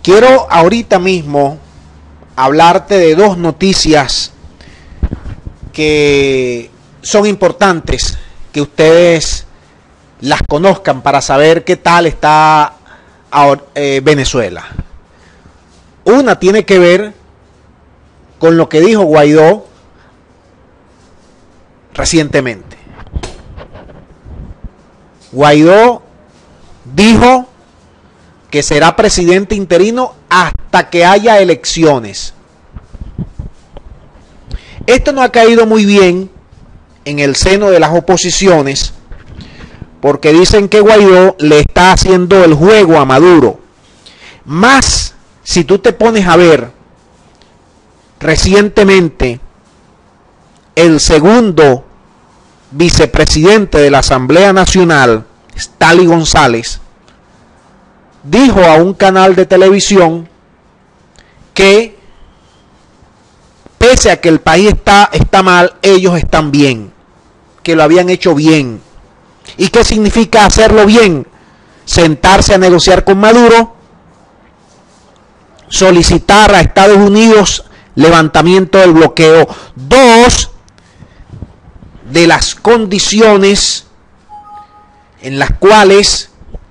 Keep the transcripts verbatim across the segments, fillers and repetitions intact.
Quiero ahorita mismo hablarte de dos noticias que son importantes, que ustedes las conozcan para saber qué tal está ahora, eh, Venezuela. Una tiene que ver con lo que dijo Guaidó recientemente. Guaidó dijo que será presidente interino hasta que haya elecciones. Esto no ha caído muy bien en el seno de las oposiciones, porque dicen que Guaidó le está haciendo el juego a Maduro. Más si tú te pones a ver recientemente el segundo vicepresidente de la Asamblea Nacional, Stalin González, dijo a un canal de televisión que pese a que el país está, está mal, ellos están bien, que lo habían hecho bien. ¿Y qué significa hacerlo bien? Sentarse a negociar con Maduro, solicitar a Estados Unidos levantamiento del bloqueo. Dos de las condiciones en las cuales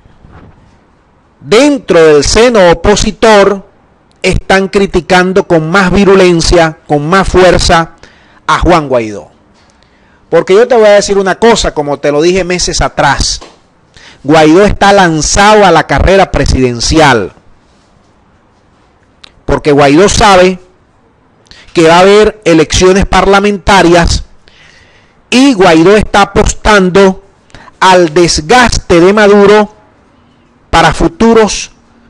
dentro del seno opositor están criticando con más virulencia, con más fuerza a Juan Guaidó. Porque yo te voy a decir una cosa, como te lo dije meses atrás, Guaidó está lanzado a la carrera presidencial, porque Guaidó sabe que va a haber elecciones parlamentarias y Guaidó está apostando al desgaste de Maduro para futuros,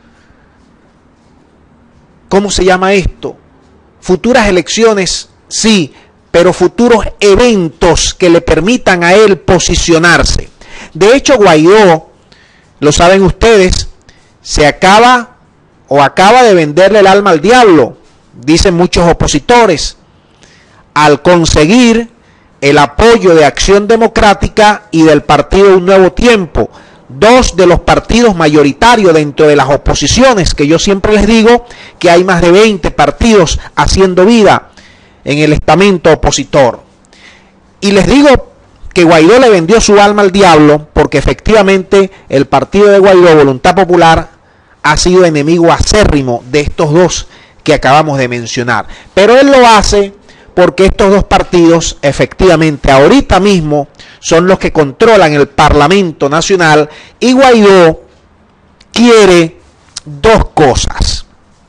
¿cómo se llama esto? Futuras elecciones, sí, pero futuros eventos que le permitan a él posicionarse. De hecho, Guaidó, lo saben ustedes, se acaba o acaba de venderle el alma al diablo, dicen muchos opositores, al conseguir el apoyo de Acción Democrática y del partido Un Nuevo Tiempo, dos de los partidos mayoritarios dentro de las oposiciones, que yo siempre les digo que hay más de veinte partidos haciendo vida en el estamento opositor. Y les digo que Guaidó le vendió su alma al diablo porque efectivamente el partido de Guaidó, Voluntad Popular, ha sido enemigo acérrimo de estos dos que acabamos de mencionar. Pero él lo hace porque estos dos partidos efectivamente ahorita mismo son los que controlan el Parlamento Nacional y Guaidó quiere dos cosas.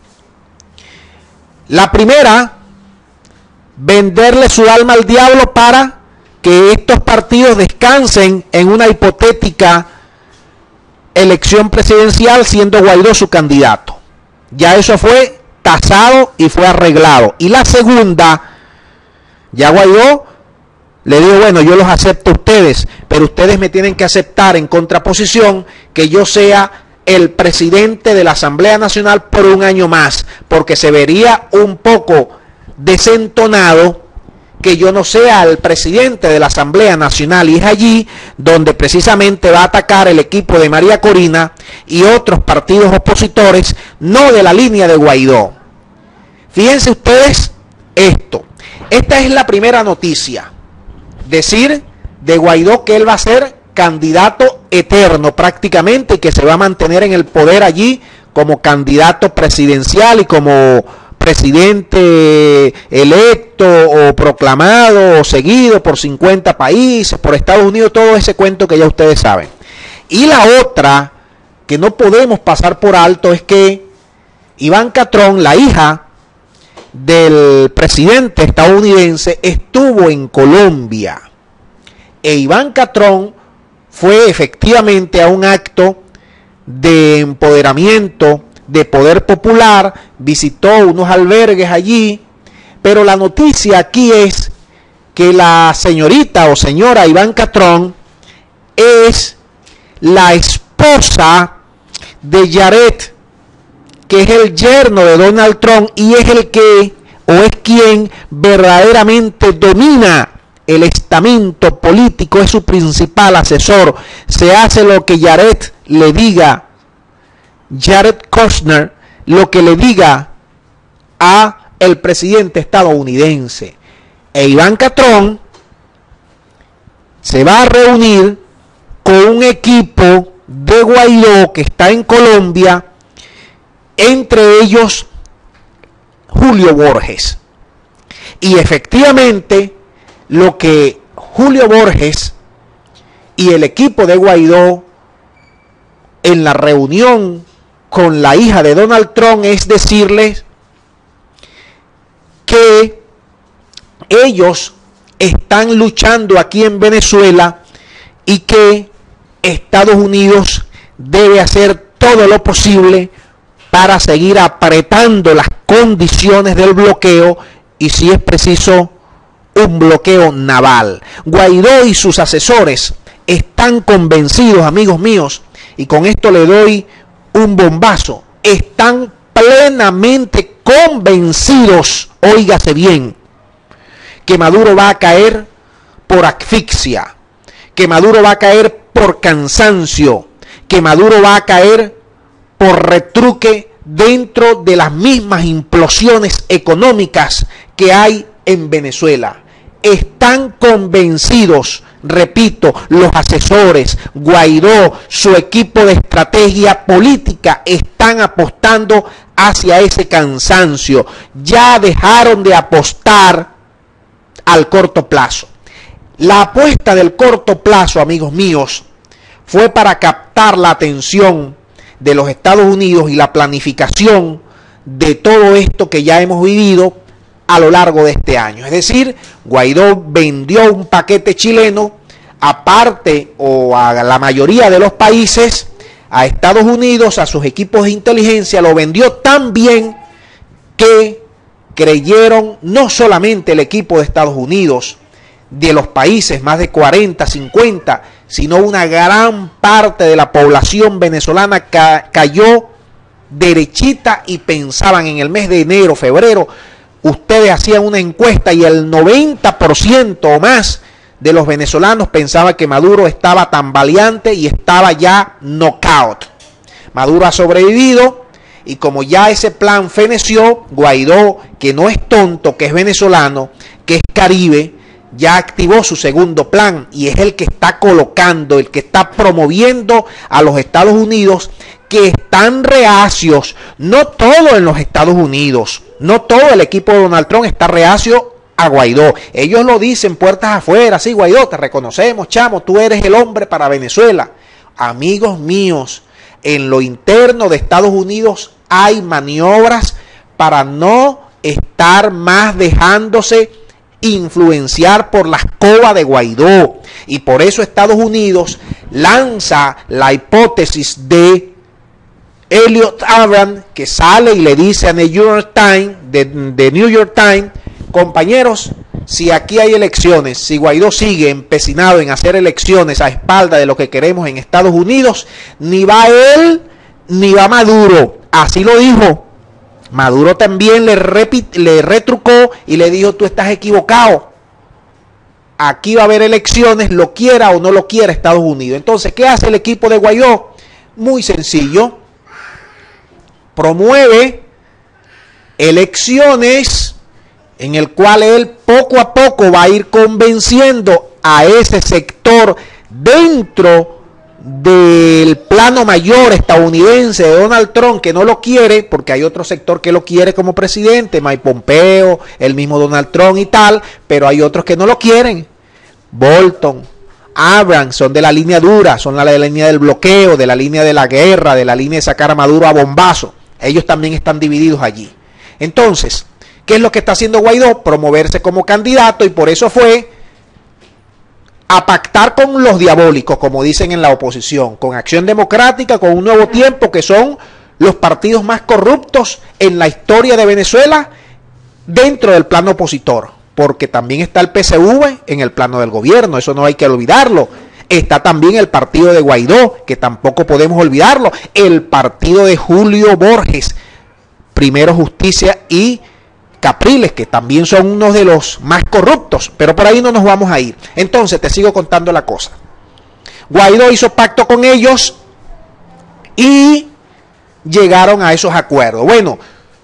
La primera, venderle su alma al diablo para que estos partidos descansen en una hipotética elección presidencial siendo Guaidó su candidato. Ya eso fue tasado y fue arreglado. Y la segunda, ya Guaidó le dijo, bueno, yo los acepto a ustedes, pero ustedes me tienen que aceptar en contraposición que yo sea el presidente de la Asamblea Nacional por un año más, porque se vería un poco desentonado que yo no sea el presidente de la Asamblea Nacional, y es allí donde precisamente va a atacar el equipo de María Corina y otros partidos opositores, no de la línea de Guaidó. Fíjense ustedes esto, esta es la primera noticia, decir de Guaidó que él va a ser candidato eterno prácticamente y que se va a mantener en el poder allí como candidato presidencial y como presidente electo o proclamado o seguido por cincuenta países, por Estados Unidos, todo ese cuento que ya ustedes saben. Y la otra que no podemos pasar por alto es que Ivanka Trump, la hija del presidente estadounidense, estuvo en Colombia. E Ivanka Trump fue efectivamente a un acto de empoderamiento de poder popular, visitó unos albergues allí, pero la noticia aquí es que la señorita o señora Ivanka Trump es la esposa de Jared, que es el yerno de Donald Trump y es el que, o es quien verdaderamente domina el estamento político, es su principal asesor, se hace lo que Jared le diga. Jared Kushner lo que le diga a el presidente estadounidense. E Ivanka Trump se va a reunir con un equipo de Guaidó que está en Colombia, entre ellos Julio Borges. Y efectivamente, lo que Julio Borges y el equipo de Guaidó en la reunión con la hija de Donald Trump es decirles que ellos están luchando aquí en Venezuela y que Estados Unidos debe hacer todo lo posible para seguir apretando las condiciones del bloqueo y, si es preciso, un bloqueo naval. Guaidó y sus asesores están convencidos, amigos míos, y con esto le doy un bombazo, están plenamente convencidos, óigase bien, que Maduro va a caer por asfixia, que Maduro va a caer por cansancio, que Maduro va a caer por retruque dentro de las mismas implosiones económicas que hay en Venezuela. Están convencidos, repito, los asesores, Guaidó, su equipo de estrategia política, están apostando hacia ese cansancio. Ya dejaron de apostar al corto plazo. La apuesta del corto plazo, amigos míos, fue para captar la atención de los Estados Unidos y la planificación de todo esto que ya hemos vivido a lo largo de este año. Es decir, Guaidó vendió un paquete chileno, aparte o a la mayoría de los países, a Estados Unidos, a sus equipos de inteligencia, lo vendió tan bien que creyeron no solamente el equipo de Estados Unidos, de los países, más de cuarenta, cincuenta, sino una gran parte de la población venezolana ca cayó derechita y pensaban en el mes de enero, febrero. Ustedes hacían una encuesta y el noventa por ciento o más de los venezolanos pensaba que Maduro estaba tambaleante y estaba ya knockout. Maduro ha sobrevivido y como ya ese plan feneció, Guaidó, que no es tonto, que es venezolano, que es caribe, ya activó su segundo plan y es el que está colocando, el que está promoviendo a los Estados Unidos, que están reacios, no todo en los Estados Unidos, no todo el equipo de Donald Trump está reacio a Guaidó. Ellos lo dicen puertas afuera, sí, Guaidó, te reconocemos, chamo, tú eres el hombre para Venezuela. Amigos míos, en lo interno de Estados Unidos hay maniobras para no estar más dejándose influenciar por la escoba de Guaidó. Y por eso Estados Unidos lanza la hipótesis de Elliot Abrams, que sale y le dice a New York Times, de, de New York Times, compañeros, si aquí hay elecciones, si Guaidó sigue empecinado en hacer elecciones a espalda de lo que queremos en Estados Unidos, ni va él, ni va Maduro. Así lo dijo. Maduro también le, repit, le retrucó y le dijo, tú estás equivocado. Aquí va a haber elecciones, lo quiera o no lo quiera Estados Unidos. Entonces, ¿qué hace el equipo de Guaidó? Muy sencillo. Promueve elecciones en el cual él poco a poco va a ir convenciendo a ese sector dentro del plano mayor estadounidense de Donald Trump, que no lo quiere, porque hay otro sector que lo quiere como presidente, Mike Pompeo, el mismo Donald Trump y tal, pero hay otros que no lo quieren. Bolton, Abrams son de la línea dura, son la, la línea del bloqueo, de la línea de la guerra, de la línea de sacar a Maduro a bombazo. Ellos también están divididos allí. Entonces, ¿qué es lo que está haciendo Guaidó? Promoverse como candidato, y por eso fue a pactar con los diabólicos, como dicen en la oposición, con Acción Democrática, con Un Nuevo Tiempo, que son los partidos más corruptos en la historia de Venezuela dentro del plano opositor, porque también está el P S V en el plano del gobierno, eso no hay que olvidarlo. Está también el partido de Guaidó, que tampoco podemos olvidarlo, el partido de Julio Borges, Primero Justicia y Capriles, que también son unos de los más corruptos, pero por ahí no nos vamos a ir. Entonces, te sigo contando la cosa. Guaidó hizo pacto con ellos y llegaron a esos acuerdos. Bueno,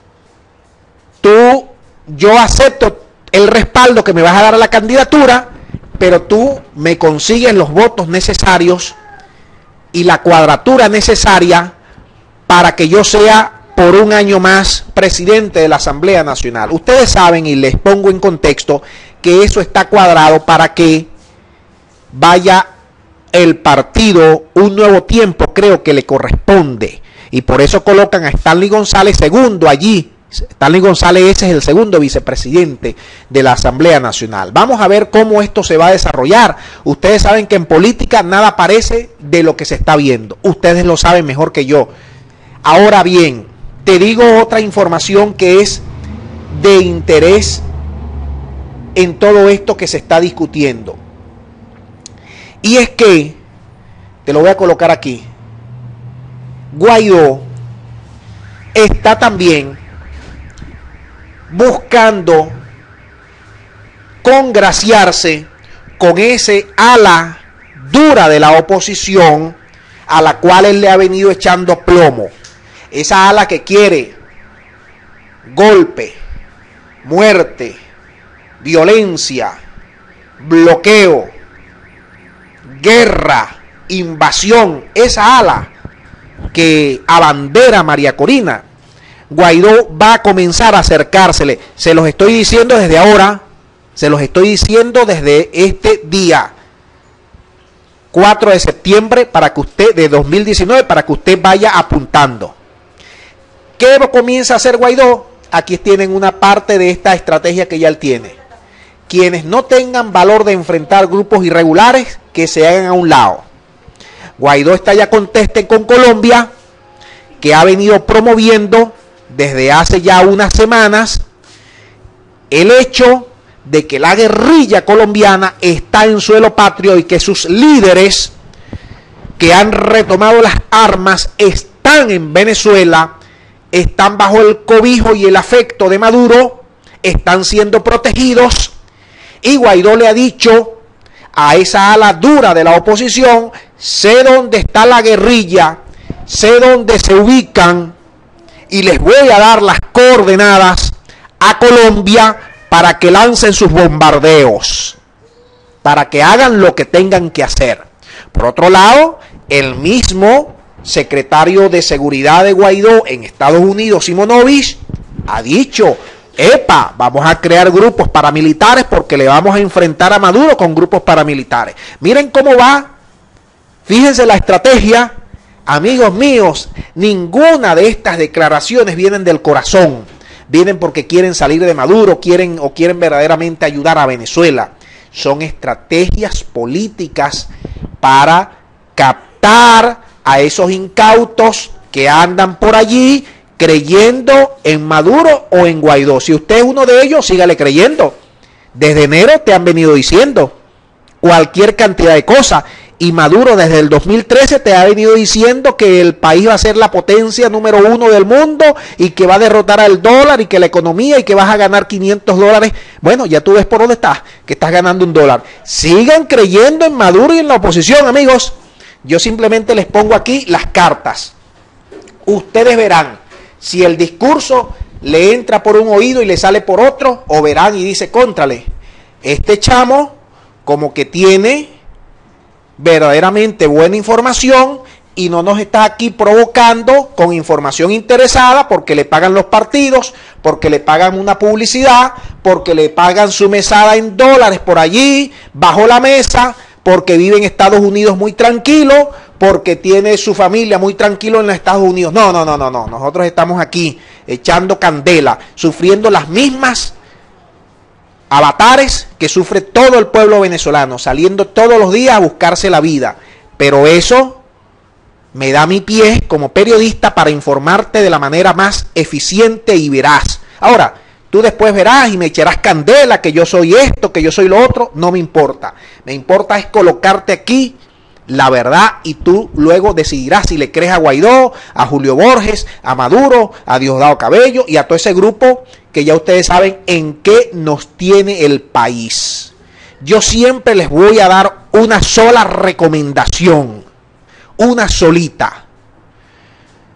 tú, yo acepto el respaldo que me vas a dar a la candidatura, pero tú me consigues los votos necesarios y la cuadratura necesaria para que yo sea por un año más presidente de la Asamblea Nacional. Ustedes saben, y les pongo en contexto, que eso está cuadrado para que vaya el partido Un Nuevo Tiempo, creo que le corresponde, y por eso colocan a Stanley González segundo allí. Stanley González ese es el segundo vicepresidente de la Asamblea Nacional. Vamos a ver cómo esto se va a desarrollar. Ustedes saben que en política nada parece de lo que se está viendo. Ustedes lo saben mejor que yo. Ahora bien, te digo otra información que es de interés en todo esto que se está discutiendo. Y es que, te lo voy a colocar aquí, Guaidó está también buscando congraciarse con ese ala dura de la oposición a la cual él le ha venido echando plomo. Esa ala que quiere golpe, muerte, violencia, bloqueo, guerra, invasión. Esa ala que abandera María Corina, Guaidó va a comenzar a acercársele. Se los estoy diciendo desde ahora, se los estoy diciendo desde este día cuatro de septiembre para que usted, de dos mil diecinueve, para que usted vaya apuntando. ¿Qué comienza a hacer Guaidó? Aquí tienen una parte de esta estrategia que ya él tiene. Quienes no tengan valor de enfrentar grupos irregulares, que se hagan a un lado. Guaidó está ya conteste con Colombia, que ha venido promoviendo desde hace ya unas semanas el hecho de que la guerrilla colombiana está en suelo patrio y que sus líderes que han retomado las armas están en Venezuela, están bajo el cobijo y el afecto de Maduro, están siendo protegidos, y Guaidó le ha dicho a esa ala dura de la oposición: sé dónde está la guerrilla, sé dónde se ubican y les voy a dar las coordenadas a Colombia para que lancen sus bombardeos, para que hagan lo que tengan que hacer. Por otro lado, el mismo secretario de Seguridad de Guaidó en Estados Unidos, Simonovich, ha dicho: epa, vamos a crear grupos paramilitares porque le vamos a enfrentar a Maduro con grupos paramilitares. Miren cómo va. Fíjense la estrategia. Amigos míos, ninguna de estas declaraciones vienen del corazón. Vienen porque quieren salir de Maduro, quieren o quieren verdaderamente ayudar a Venezuela. Son estrategias políticas para captar a esos incautos que andan por allí creyendo en Maduro o en Guaidó. Si usted es uno de ellos, sígale creyendo. Desde enero te han venido diciendo cualquier cantidad de cosas. Y Maduro desde el dos mil trece te ha venido diciendo que el país va a ser la potencia número uno del mundo y que va a derrotar al dólar y que la economía y que vas a ganar quinientos dólares. Bueno, ya tú ves por dónde estás, que estás ganando un dólar. Sigan creyendo en Maduro y en la oposición, amigos. Yo simplemente les pongo aquí las cartas. Ustedes verán si el discurso le entra por un oído y le sale por otro, o verán y dice: cóntrale, este chamo como que tiene verdaderamente buena información y no nos está aquí provocando con información interesada porque le pagan los partidos, porque le pagan una publicidad, porque le pagan su mesada en dólares por allí, bajo la mesa, porque vive en Estados Unidos muy tranquilo, porque tiene su familia muy tranquilo en los Estados Unidos. No, no, no, no, no. Nosotros estamos aquí echando candela, sufriendo las mismas avatares que sufre todo el pueblo venezolano, saliendo todos los días a buscarse la vida. Pero eso me da mi pie como periodista para informarte de la manera más eficiente y veraz. Ahora, tú después verás y me echarás candela, que yo soy esto, que yo soy lo otro. No me importa. Me importa es colocarte aquí la verdad y tú luego decidirás si le crees a Guaidó, a Julio Borges, a Maduro, a Diosdado Cabello y a todo ese grupo que ya ustedes saben en qué nos tiene el país. Yo siempre les voy a dar una sola recomendación, una solita.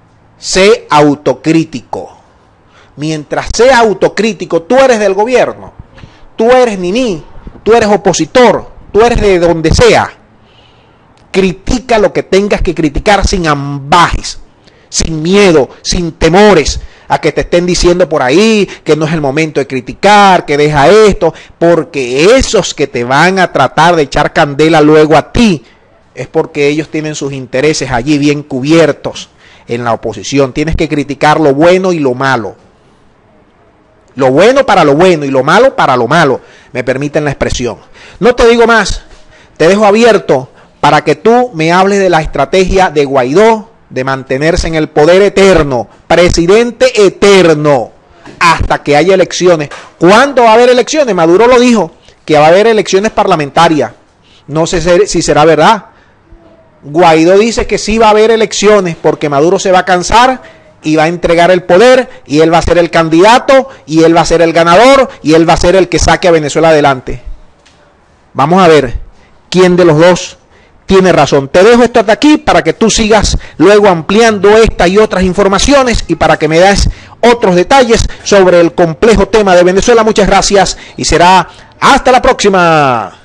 sé autocrítico. Mientras sea autocrítico, tú eres del gobierno, tú eres Nini, tú eres opositor, tú eres de donde sea. Critica lo que tengas que criticar sin ambajes, sin miedo, sin temores a que te estén diciendo por ahí que no es el momento de criticar, que deja esto, porque esos que te van a tratar de echar candela luego a ti es porque ellos tienen sus intereses allí bien cubiertos en la oposición. Tienes que criticar lo bueno y lo malo. Lo bueno para lo bueno y lo malo para lo malo, me permiten la expresión. No te digo más, te dejo abierto para que tú me hables de la estrategia de Guaidó de mantenerse en el poder eterno, presidente eterno, hasta que haya elecciones. ¿Cuándo va a haber elecciones? Maduro lo dijo, que va a haber elecciones parlamentarias. No sé si será verdad. Guaidó dice que sí va a haber elecciones porque Maduro se va a cansar y va a entregar el poder y él va a ser el candidato y él va a ser el ganador y él va a ser el que saque a Venezuela adelante. Vamos a ver quién de los dos tiene razón. Te dejo esto hasta aquí para que tú sigas luego ampliando esta y otras informaciones y para que me des otros detalles sobre el complejo tema de Venezuela. Muchas gracias y será hasta la próxima.